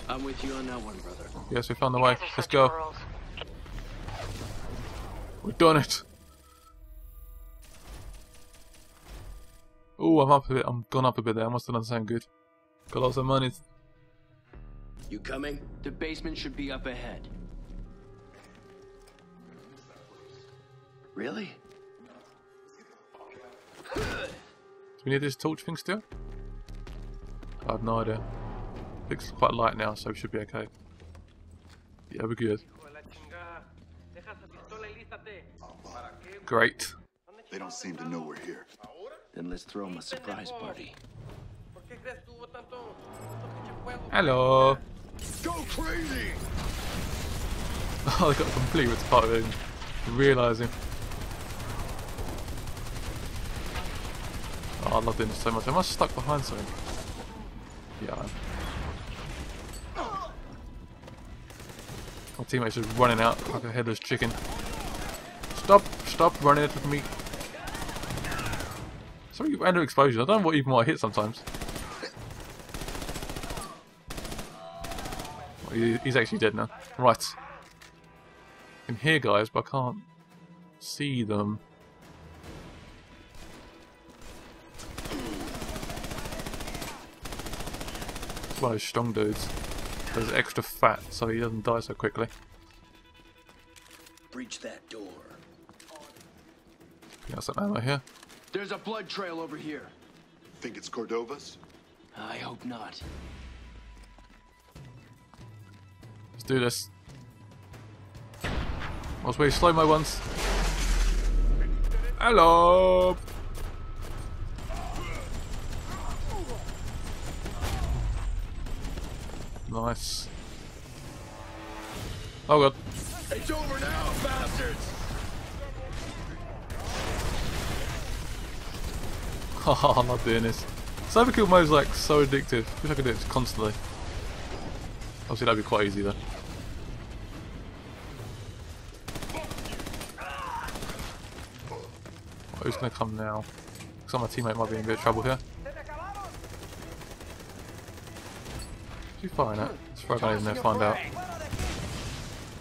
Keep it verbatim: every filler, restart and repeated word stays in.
I'm with you on that one, brother. Yes, we found the You way. guys are Let's such go. fools. We've done it. Oh, I'm up a bit. I'm gone up a bit there. I must have done something good. Got lots of money. You coming? The basement should be up ahead. Really? Do we need this torch thing still? I have no idea. Looks quite light now, so we should be okay. Yeah, we're good. Great. They don't seem to know we're here. Then let's throw them a surprise party. Hello. Go crazy! Oh, they got complete with part of it. Realising. Oh, I love doing this so much. Am I stuck behind something? Yeah, I am. My teammate's just running out like a headless chicken. Stop! Stop running at me! Sorry, random explosion. I don't know what even what I hit sometimes. Well, he, he's actually dead now. Right. I can hear guys, but I can't see them. It's one of those strong dudes. He's extra fat, so he doesn't die so quickly. Breach that door. Got some ammo here. There's a blood trail over here. Think it's Cordova's? I hope not. Let's do this. Whilst we slow mo once. Hello. Nice. Oh god. It's over now, bastards! Haha, I'm not doing this. Cyberkill mode is like so addictive. Wish I could do it constantly. Obviously that'd be quite easy though. Oh, who's gonna come now? Looks like my teammate might be in a bit of trouble here. Who's he firing at? Let's throw a grenade in there and find out.